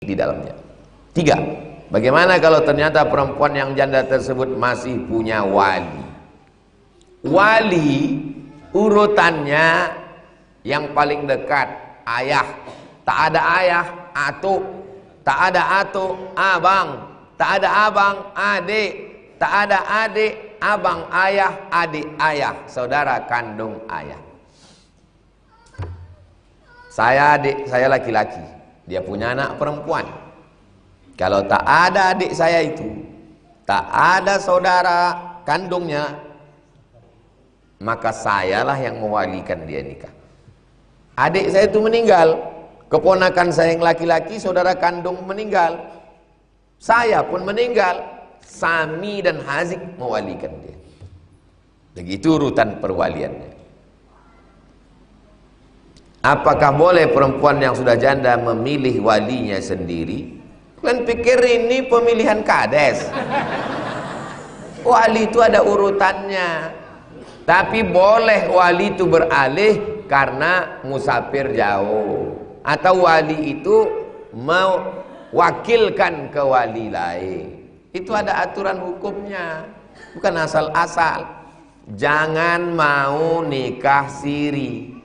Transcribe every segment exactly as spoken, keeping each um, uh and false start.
di dalamnya. Tiga, bagaimana kalau ternyata perempuan yang janda tersebut masih punya wali? Wali urutannya yang paling dekat ayah, tak ada ayah atuk, tak ada atuk abang, tak ada abang adik, tak ada adik abang ayah, adik ayah, saudara kandung ayah. Saya adik, saya laki-laki, dia punya anak perempuan. Kalau tak ada adik saya itu, tak ada saudara kandungnya, maka sayalah yang mewalikan dia nikah. Adik saya itu meninggal, keponakan saya yang laki-laki, saudara kandung meninggal, saya pun meninggal, Sami dan Hazik mewalikan dia. Begitu urutan perwaliannya. Apakah boleh perempuan yang sudah janda memilih walinya sendiri? Kalian pikir ini pemilihan kades? Wali itu ada urutannya. Tapi boleh wali itu beralih karena musafir jauh, atau wali itu mewakilkan ke wali lain. Itu ada aturan hukumnya, bukan asal-asal. Jangan mau nikah siri.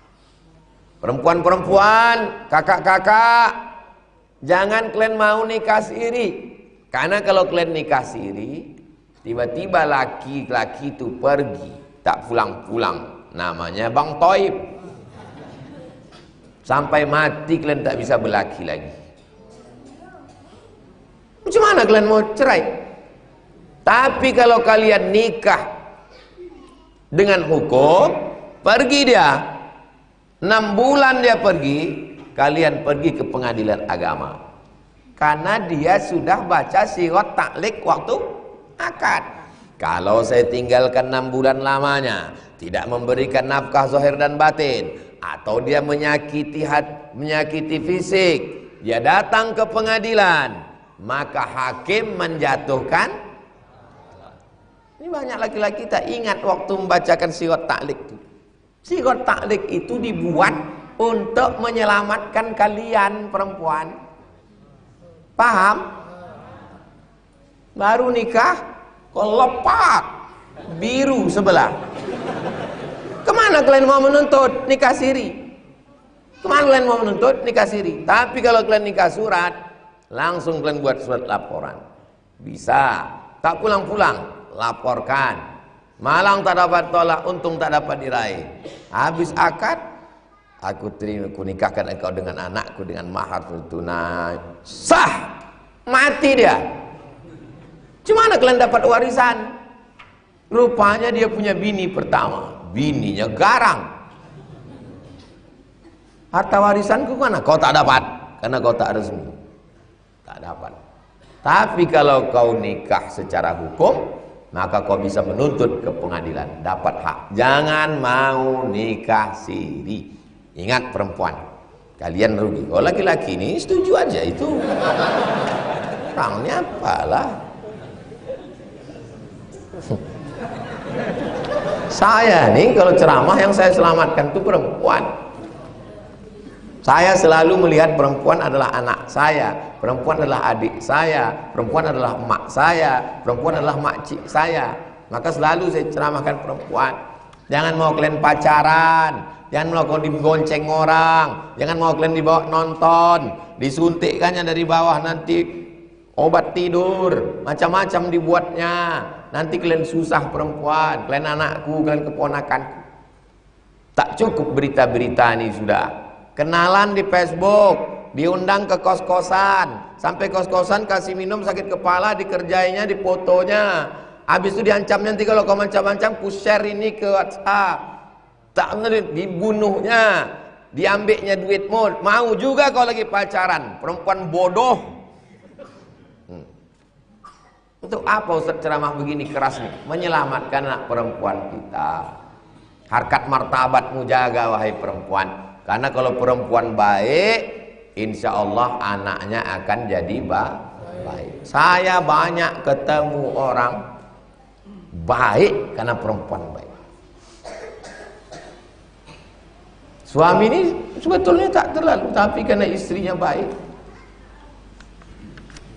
Perempuan-perempuan, kakak-kakak, jangan kalian mau nikah siri. Karena kalau kalian nikah siri, tiba-tiba laki-laki itu pergi, tak pulang-pulang, namanya Bang Toib. Sampai mati kalian tak bisa berlaki lagi. Macam mana kalian mau cerai? Tapi kalau kalian nikah dengan hukum, pergi dia enam bulan, dia pergi, kalian pergi ke pengadilan agama, karena dia sudah baca sirat taklik waktu akad. Kalau saya tinggalkan enam bulan lamanya, tidak memberikan nafkah zahir dan batin, atau dia menyakiti hat, menyakiti fisik, dia datang ke pengadilan, maka hakim menjatuhkan. Ini banyak laki-laki tak ingat waktu membacakan sirat taklik itu. Sirat taklik itu dibuat untuk menyelamatkan kalian perempuan. Paham? Baru nikah kok lepak biru sebelah. Kemana kalian mau menuntut nikah siri? Kemana kalian mau menuntut nikah siri? Tapi kalau kalian nikah surat, langsung kalian buat surat laporan. Bisa. Tak pulang-pulang, laporkan. Malang tak dapat tolak, untung tak dapat diraih. Habis akad, aku terima, aku nikahkan engkau dengan anakku dengan mahar tunai. Sah, mati dia. Cumana kalian dapat warisan? Rupanya dia punya bini pertama, bininya garang. Harta warisanku mana? Kau tak dapat, karena kau tak resmi. Tak dapat. Tapi kalau kau nikah secara hukum, maka kau bisa menuntut ke pengadilan, dapat hak. Jangan mau nikah siri. Ingat perempuan, kalian rugi. Oh laki-laki ini setuju aja itu. Orangnya apalah. Saya nih kalau ceramah yang saya selamatkan itu perempuan. Saya selalu melihat perempuan adalah anak saya, perempuan adalah adik saya, perempuan adalah emak saya, perempuan adalah makcik saya. Maka selalu saya ceramahkan perempuan. Jangan mau kalian pacaran, jangan mau kalian digonceng orang, jangan mau kalian dibawa nonton, disuntikkannya dari bawah nanti obat tidur, macam-macam dibuatnya. Nanti kalian susah perempuan, kalian anakku, kalian keponakanku. Tak cukup berita-berita ini sudah. Kenalan di Facebook, diundang ke kos-kosan, sampai kos-kosan kasih minum sakit kepala, dikerjainya, difotonya. Habis itu diancam nanti kalau kau macam-macam, ku share ini ke WhatsApp. Tak benar, dibunuhnya, diambilnya duitmu. Mau juga kau lagi pacaran, perempuan bodoh. Hmm. Untuk apa Ustaz ceramah begini keras nih? Menyelamatkan anak perempuan kita. Harkat martabatmu jaga wahai perempuan. Karena kalau perempuan baik, insya Allah anaknya akan jadi baik. Saya banyak ketemu orang baik karena perempuan baik. Suami ini sebetulnya tak terlalu, tapi karena istrinya baik.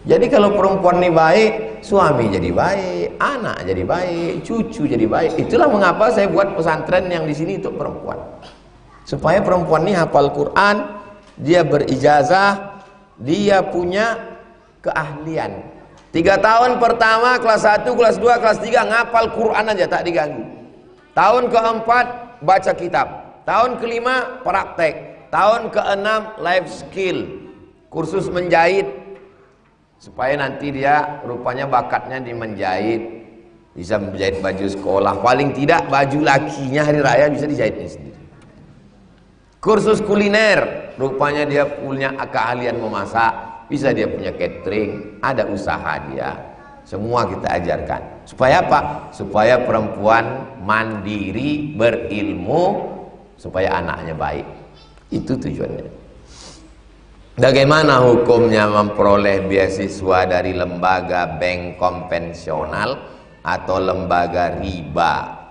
Jadi kalau perempuan ini baik, suami jadi baik, anak jadi baik, cucu jadi baik. Itulah mengapa saya buat pesantren yang di sini untuk perempuan. Supaya perempuan ini hafal Quran, dia berijazah, dia punya keahlian. Tiga tahun pertama, kelas satu, kelas dua, kelas tiga, ngapal Quran aja, tak diganggu. Tahun keempat, baca kitab. Tahun kelima, praktek. Tahun keenam, life skill, kursus menjahit. Supaya nanti dia rupanya bakatnya di menjahit, bisa menjahit baju sekolah, paling tidak baju lakinya hari raya bisa dijahitnya sendiri. Kursus kuliner, rupanya dia punya keahlian memasak, bisa dia punya catering, ada usaha dia. Semua kita ajarkan. Supaya apa? Supaya perempuan mandiri, berilmu, supaya anaknya baik. Itu tujuannya. Bagaimana hukumnya memperoleh beasiswa dari lembaga bank konvensional atau lembaga riba?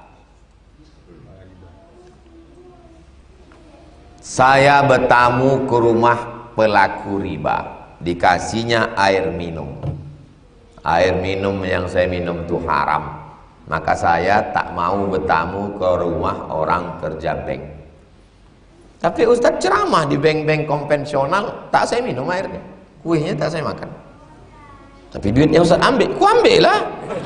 Saya bertamu ke rumah pelaku riba, dikasihnya air minum. Air minum yang saya minum itu haram. Maka saya tak mau bertamu ke rumah orang kerja bank. Tapi Ustadz ceramah di bank-bank konvensional, tak saya minum airnya, kuihnya tak saya makan. Tapi duitnya Ustadz ambil, ku ambil lah.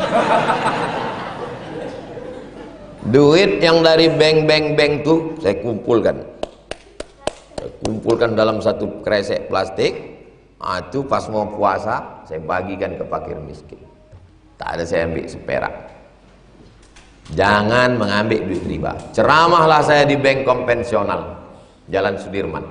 Duit yang dari bank-bank-bank tuh saya kumpulkan, saya kumpulkan dalam satu kresek plastik. Nah, itu pas mau puasa saya bagikan ke fakir miskin. Tak ada saya ambil seperak. Jangan mengambil duit riba. Ceramahlah saya di bank konvensional, Jalan Sudirman.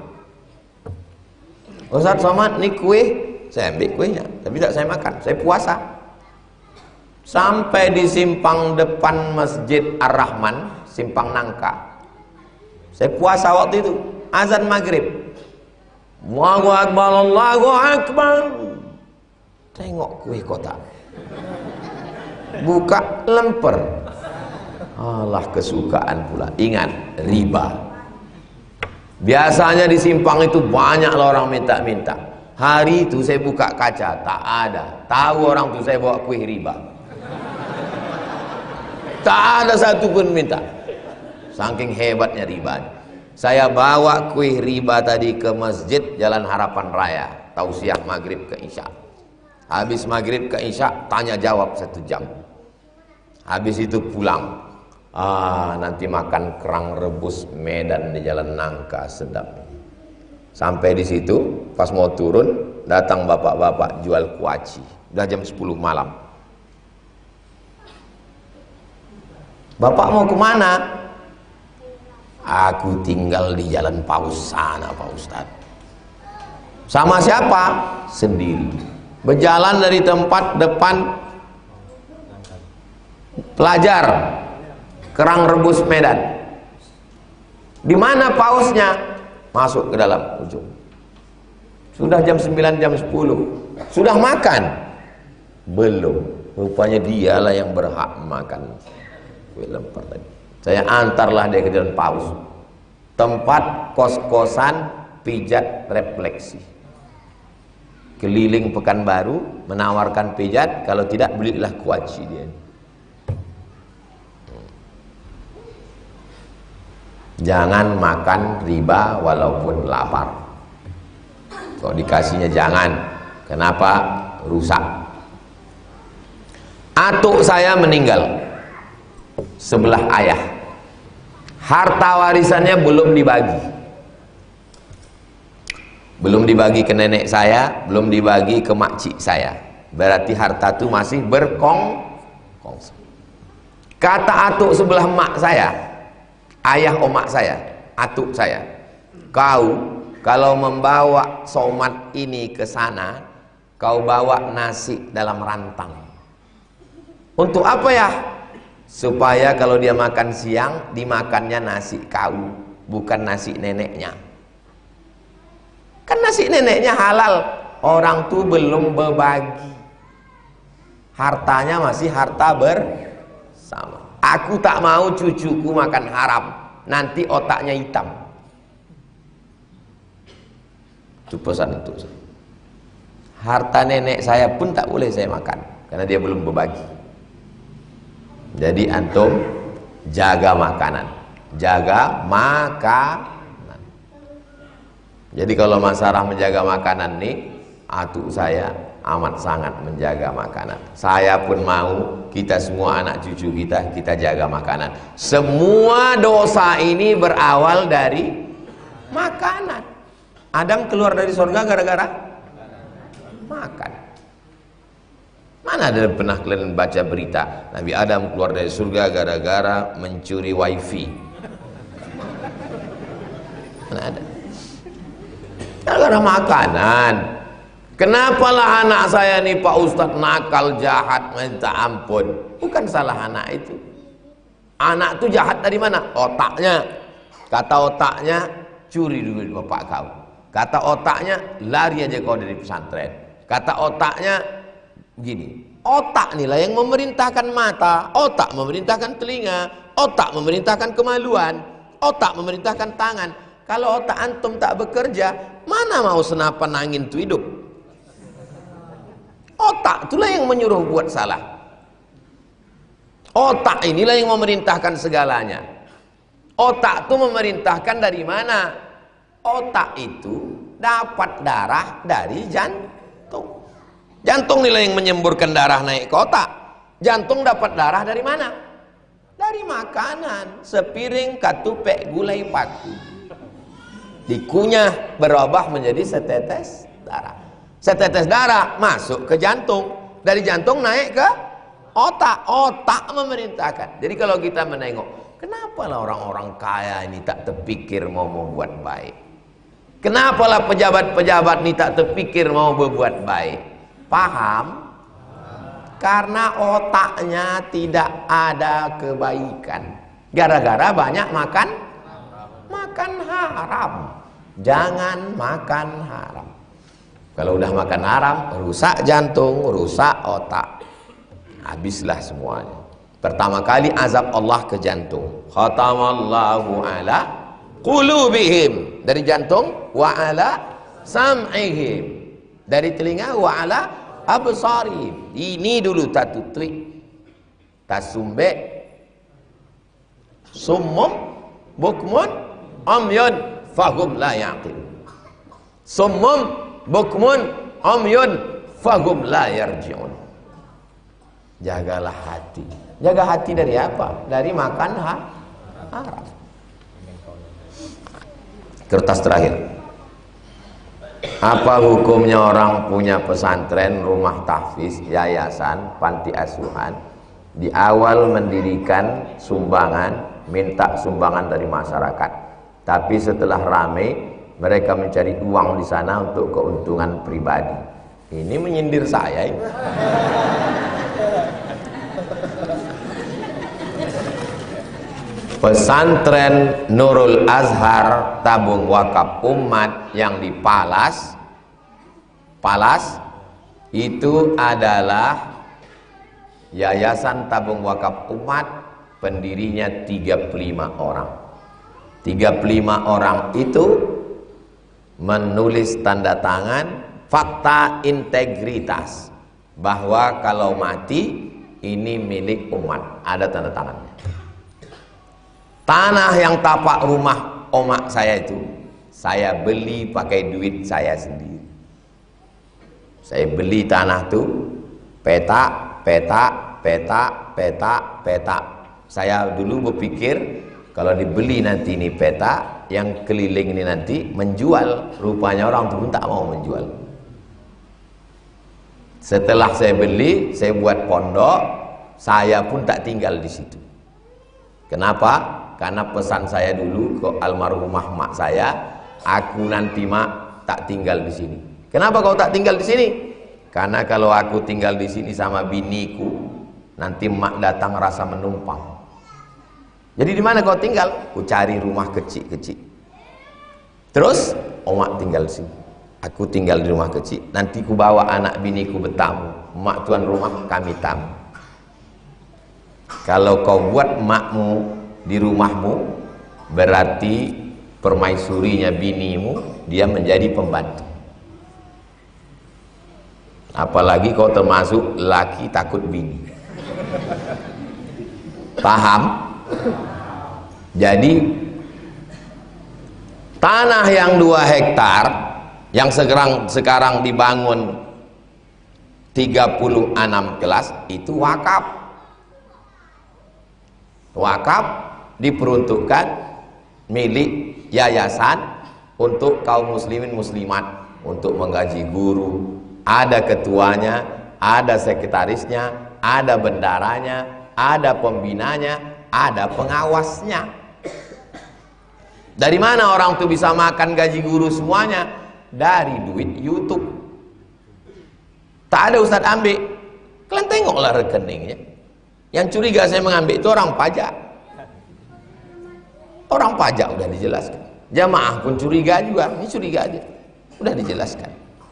Ustadz Somad, ini kue, saya ambil kuenya, tapi tidak saya makan, saya puasa. Sampai di simpang depan Masjid Ar-Rahman, simpang Nangka, saya puasa waktu itu, azan maghrib, Allahu Akbar, Allahu Akbar. Tengok kue kotak, buka lemper, alah kesukaan pula. Ingat, riba. Biasanya di simpang itu banyak orang minta-minta. Hari itu saya buka kaca, tak ada. Tahu orang itu saya bawa kuih riba. Tak ada satu pun minta. Saking hebatnya riba. Saya bawa kuih riba tadi ke masjid Jalan Harapan Raya, tausiah maghrib ke isya. Habis maghrib ke isya, tanya jawab satu jam. Habis itu pulang. Ah, nanti makan kerang rebus Medan di Jalan Nangka, sedap. Sampai di situ, pas mau turun, datang bapak-bapak jual kuaci. Udah jam sepuluh malam. Bapak mau kemana? Aku tinggal di Jalan Paus sana, Pak Ustadz. Sama siapa? Sendiri. Berjalan dari tempat depan pelajar kerang rebus Medan. Di mana pausnya? Masuk ke dalam ujung. Sudah jam sembilan, jam sepuluh. Sudah makan? Belum. Rupanya dialah yang berhak makan kue lemper tadi. Saya antarlah dia ke jalan paus, tempat kos-kosan pijat refleksi. Keliling Pekanbaru menawarkan pijat, kalau tidak belilah kuaci dia. Jangan makan riba walaupun lapar. Kalau dikasihnya jangan. Kenapa? Rusak. Atuk saya meninggal sebelah ayah. Harta warisannya belum dibagi. Belum dibagi ke nenek saya, belum dibagi ke makcik saya. Berarti harta itu masih berkongsi. Kata atuk sebelah mak saya, ayah omak saya, atuk saya, kau kalau membawa somat ini ke sana, kau bawa nasi dalam rantang. Untuk apa ya? Supaya kalau dia makan siang, dimakannya nasi kau, bukan nasi neneknya. Kan nasi neneknya halal, orang tuh belum berbagi. Hartanya masih harta bersama. Aku tak mau cucuku makan haram, nanti otaknya hitam. Itu pesan itu. harta nenek saya pun tak boleh saya makan karena dia belum berbagi. Jadi antum jaga makanan, jaga makanan. Jadi kalau masalah menjaga makanan nih, atuk saya amat sangat menjaga makanan. Saya pun mau, kita semua anak cucu kita, kita jaga makanan. Semua dosa ini berawal dari makanan. Adam keluar dari surga gara-gara makan. Mana ada pernah kalian baca berita Nabi Adam keluar dari surga gara-gara mencuri wifi? Mana ada? Gara-gara makanan. Kenapalah anak saya nih Pak Ustadz nakal, jahat, minta ampun? Bukan salah anak itu. Anak itu jahat dari mana? Otaknya. Kata otaknya, curi duit bapak kau. Kata otaknya, lari aja kau dari pesantren. Kata otaknya, gini. Otak inilah yang memerintahkan mata, otak memerintahkan telinga, otak memerintahkan kemaluan, otak memerintahkan tangan. Kalau otak antum tak bekerja, mana mau senapan angin itu hidup? Otak itulah yang menyuruh buat salah. Otak inilah yang memerintahkan segalanya. Otak itu memerintahkan dari mana? Otak itu dapat darah dari jantung. Jantung inilah yang menyemburkan darah naik ke otak. Jantung dapat darah dari mana? Dari makanan. Sepiring katupek gulai paku dikunyah berubah menjadi setetes darah. Setetes darah masuk ke jantung, dari jantung naik ke otak, otak memerintahkan. Jadi kalau kita menengok, kenapa lah orang-orang kaya ini tak terpikir mau membuat baik? Kenapa lah pejabat-pejabat ini tak terpikir mau berbuat baik? Paham? Karena otaknya tidak ada kebaikan. Gara-gara banyak makan makan haram. Jangan makan haram. Kalau udah makan haram, rusak jantung, rusak otak, habislah semuanya. Pertama kali azab Allah ke jantung. Khatamallahu ala qulubihim, dari jantung, wa ala sam'ihim, dari telinga, wa ala absarihim. Ini dulu tatutui, tasumbe, summum, bukmun, amyun, fahum la yaqil. Summum, bukmun, amyun, fahum la yarji'un. Jagalah hati. Jaga hati dari apa? Dari makan ha haram. Kertas terakhir. Apa hukumnya orang punya pesantren, rumah tahfiz, yayasan, panti asuhan, di awal mendirikan sumbangan, minta sumbangan dari masyarakat, tapi setelah ramai mereka mencari uang di sana untuk keuntungan pribadi. Ini menyindir saya ini. Pesantren Nurul Azhar tabung wakaf umat yang di Palas, Palas itu adalah yayasan tabung wakaf umat, pendirinya tiga puluh lima orang. tiga puluh lima orang itu menulis tanda tangan fakta integritas bahwa kalau mati ini milik umat, ada tanda tangannya. Tanah yang tapak rumah omak saya itu saya beli pakai duit saya sendiri. Saya beli tanah itu petak, petak, petak, petak, petak. Saya dulu berpikir kalau dibeli nanti ini peta, yang keliling ini nanti menjual. Rupanya orang itu pun tak mau menjual. Setelah saya beli, saya buat pondok, saya pun tak tinggal di situ. Kenapa? Karena pesan saya dulu ke almarhumah mak saya, aku nanti mak tak tinggal di sini. Kenapa kau tak tinggal di sini? Karena kalau aku tinggal di sini sama biniku, nanti mak datang rasa menumpang. Jadi di mana kau tinggal? Ku cari rumah kecil-kecil. Terus omak tinggal di sini. Aku tinggal di rumah kecil. Nanti ku bawa anak biniku bertamu. Mak tuan rumah, kami tamu. Kalau kau buat makmu di rumahmu, berarti permaisurinya binimu dia menjadi pembantu. Apalagi kau termasuk laki takut bini. Paham? Jadi tanah yang dua hektar yang sekarang sekarang dibangun tiga puluh enam kelas itu wakaf. Wakaf diperuntukkan milik yayasan untuk kaum muslimin muslimat untuk menggaji guru. Ada ketuanya, ada sekretarisnya, ada bendaranya, ada pembinanya, ada pengawasnya. Dari mana orang itu bisa makan gaji guru semuanya? Dari duit YouTube. Tak ada Ustadz ambil. Kalian tengoklah rekeningnya. Yang curiga saya mengambil itu orang pajak. Orang pajak udah dijelaskan. Jamaah pun curiga juga. Ini curiga aja. Udah dijelaskan.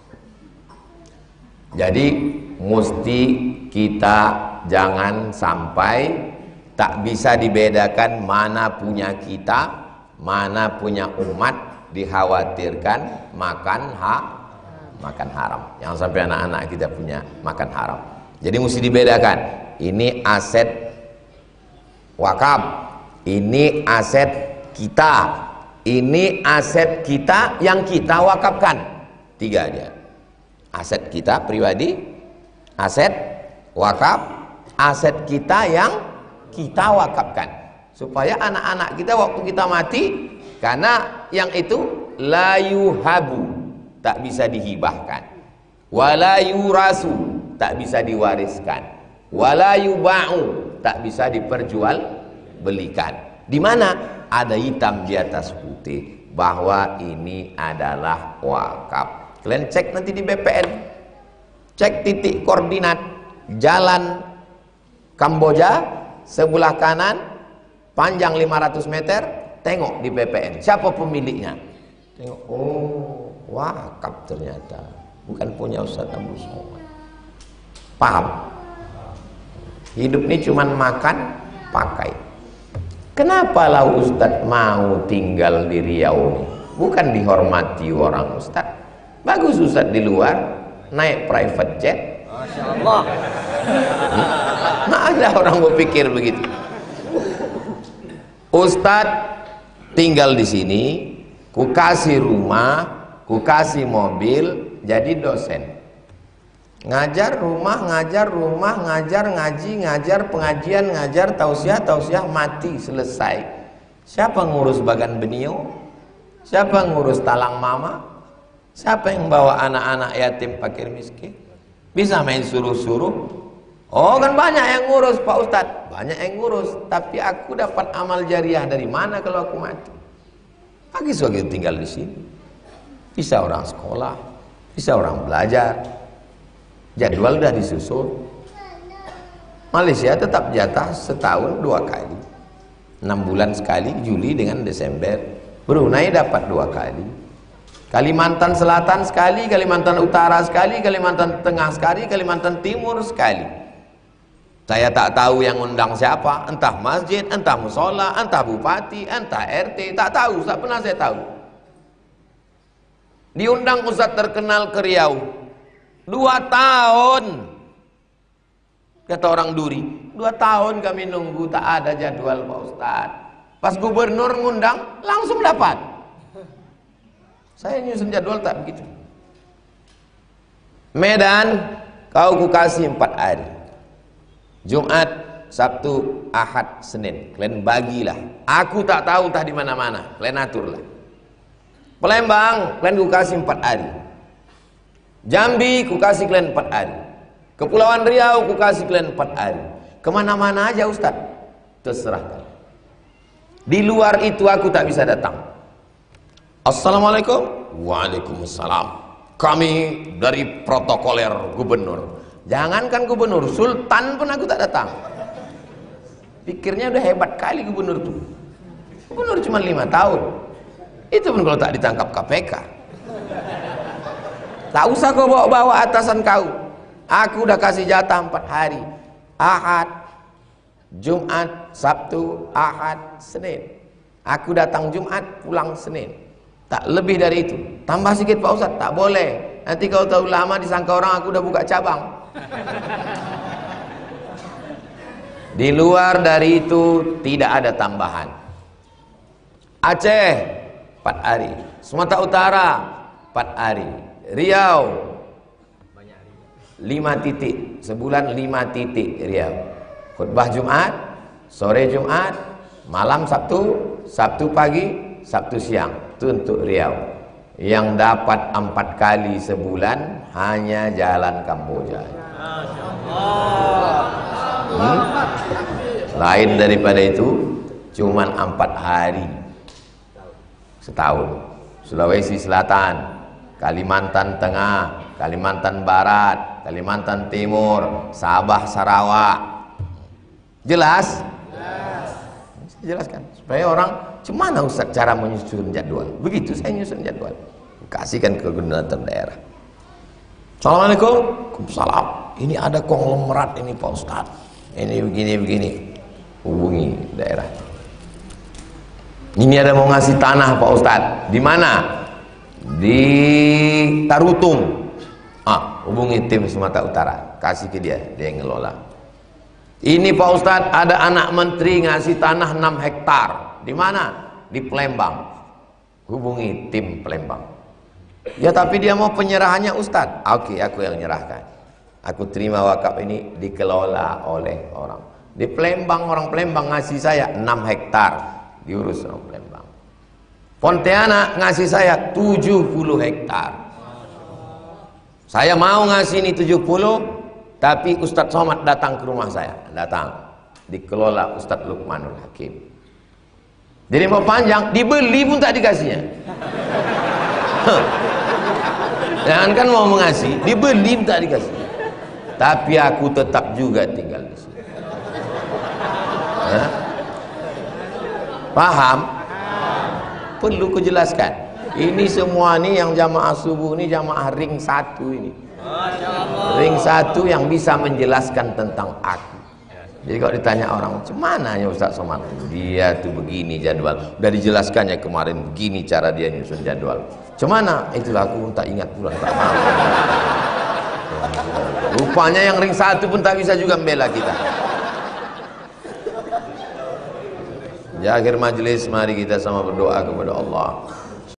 Jadi mesti kita jangan sampai tak bisa dibedakan mana punya kita, mana punya umat, dikhawatirkan makan hak, makan haram. Jangan sampai anak-anak kita punya makan haram. Jadi mesti dibedakan. Ini aset wakaf, ini aset kita, ini aset kita yang kita wakafkan. Tiga aja. Aset kita pribadi, aset wakaf, aset kita yang kita wakafkan. Supaya anak-anak kita waktu kita mati, karena yang itu la yuhabu, tak bisa dihibahkan, wala yurasu, tak bisa diwariskan, wala yuba'u, tak bisa diperjual belikan. Di mana ada hitam di atas putih bahwa ini adalah wakaf. Kalian cek nanti di B P N, cek titik koordinat jalan Kamboja sebelah kanan panjang lima ratus meter, tengok di B P N siapa pemiliknya. Tengok, oh wakaf ternyata, bukan punya Ustaz Abu Somad. Paham? Hidup ini cuman makan, pakai. Kenapa lah Ustaz mau tinggal di Riau ini? Bukan dihormati orang Ustaz. Bagus Ustaz di luar, naik private jet. Masya Allah. Nah, ada orang berpikir begitu. Ustaz tinggal di sini, ku kasih rumah, ku kasih mobil, jadi dosen. Ngajar rumah, ngajar rumah, ngajar ngaji, ngajar pengajian, ngajar tausiah, tausiah, mati selesai. Siapa ngurus bagan benio? Siapa ngurus talang mama? Siapa yang bawa anak-anak yatim fakir miskin? Bisa main suruh-suruh? Oh kan banyak yang ngurus Pak Ustadz, banyak yang ngurus. Tapi aku dapat amal jariah dari mana kalau aku mati? Pagi sore tinggal di sini. Bisa orang sekolah, bisa orang belajar. Jadwal udah disusun. Malaysia tetap jatah setahun dua kali, enam bulan sekali, Juli dengan Desember. Brunei dapat dua kali. Kalimantan Selatan sekali, Kalimantan Utara sekali, Kalimantan Tengah sekali, Kalimantan Timur sekali. Saya tak tahu yang undang siapa, entah masjid, entah musola, entah bupati, entah R T, tak tahu, tak pernah saya tahu. Diundang Ustaz terkenal ke Riau, dua tahun, kata orang Duri, dua tahun kami nunggu, tak ada jadwal Pak Ustaz. Pas gubernur ngundang, langsung dapat. Saya nyusun jadwal tak begitu. Medan, kau ku kasih empat hari. Jumat, Sabtu, Ahad, Senin. Kalian bagilah. Aku tak tahu entah di mana-mana. Kalian aturlah. Palembang, kalian ku kasih empat hari. Jambi, ku kasih kalian empat hari. Kepulauan Riau, ku kasih kalian empat hari. Kemana-mana aja Ustaz, terserah. Di luar itu aku tak bisa datang. Assalamualaikum. Waalaikumsalam. Kami dari protokoler gubernur. Jangankan gubernur, sultan pun aku tak datang. Pikirnya udah hebat kali gubernur tuh. Gubernur cuma lima tahun. Itu pun kalau tak ditangkap K P K. Tak usah kau bawa-bawa atasan kau. Aku udah kasih jatah empat hari. Ahad, Jumat, Sabtu, Ahad, Senin. Aku datang Jumat, pulang Senin. Tak lebih dari itu. Tambah sedikit Pak Ustaz, tak boleh. Nanti kau tahu lama disangka orang aku udah buka cabang. Di luar dari itu tidak ada tambahan. Aceh empat hari, Sumatera Utara empat hari, Riau lima titik, sebulan lima titik Riau. Khutbah Jumat, sore Jumat, malam Sabtu, Sabtu pagi, Sabtu siang. Itu untuk Riau. Yang dapat empat kali sebulan hanya jalan Kamboja. Hmm? Lain daripada itu cuman empat hari setahun. Sulawesi Selatan, Kalimantan Tengah, Kalimantan Barat, Kalimantan Timur, Sabah, Sarawak. Jelas? Saya jelaskan supaya orang, cemana Ustaz cara menyusun jadwal? Begitu saya nyusun jadwal, kasihkan ke koordinator daerah. Assalamualaikum. Waalaikumsalam. Ini ada konglomerat ini Pak Ustaz, ini begini begini. Hubungi daerah. Ini ada mau ngasih tanah Pak Ustaz. Di mana? Di Tarutung. Ah, hubungi tim Sumatera Utara, kasih ke dia, dia yang ngelola. Ini Pak Ustaz, ada anak menteri ngasih tanah enam hektar. Di mana? Di Palembang. Hubungi tim Palembang. Ya tapi dia mau penyerahannya Ustaz. Oke, aku yang menyerahkan. Aku terima wakaf ini dikelola oleh orang. Di Palembang, orang Palembang ngasih saya enam hektar. Diurus orang Palembang. Pontianak ngasih saya tujuh puluh hektar. Saya mau ngasih ini tujuh puluh, tapi Ustadz Somad datang ke rumah saya. Datang. Dikelola Ustadz Lukmanul Hakim. Jadi mau panjang, dibeli pun tak dikasihnya. Jangan kan mau mengasih, dibeli pun tak dikasih. Tapi aku tetap juga tinggal di sini. Hah? Paham? Perlu kujelaskan. Ini semua nih yang jamaah subuh ini jamaah ring satu ini. Ring satu yang bisa menjelaskan tentang aku. Jadi kalau ditanya orang, "Cemana ya Ustaz Somad?" Dia tuh begini jadwal. Udah dijelaskannya kemarin begini cara dia nyusun jadwal. Cemana? Itulah aku tak ingat pula. Tak tahu. Rupanya yang ring satu pun tak bisa juga membela kita. Di akhir majelis mari kita sama berdoa kepada Allah.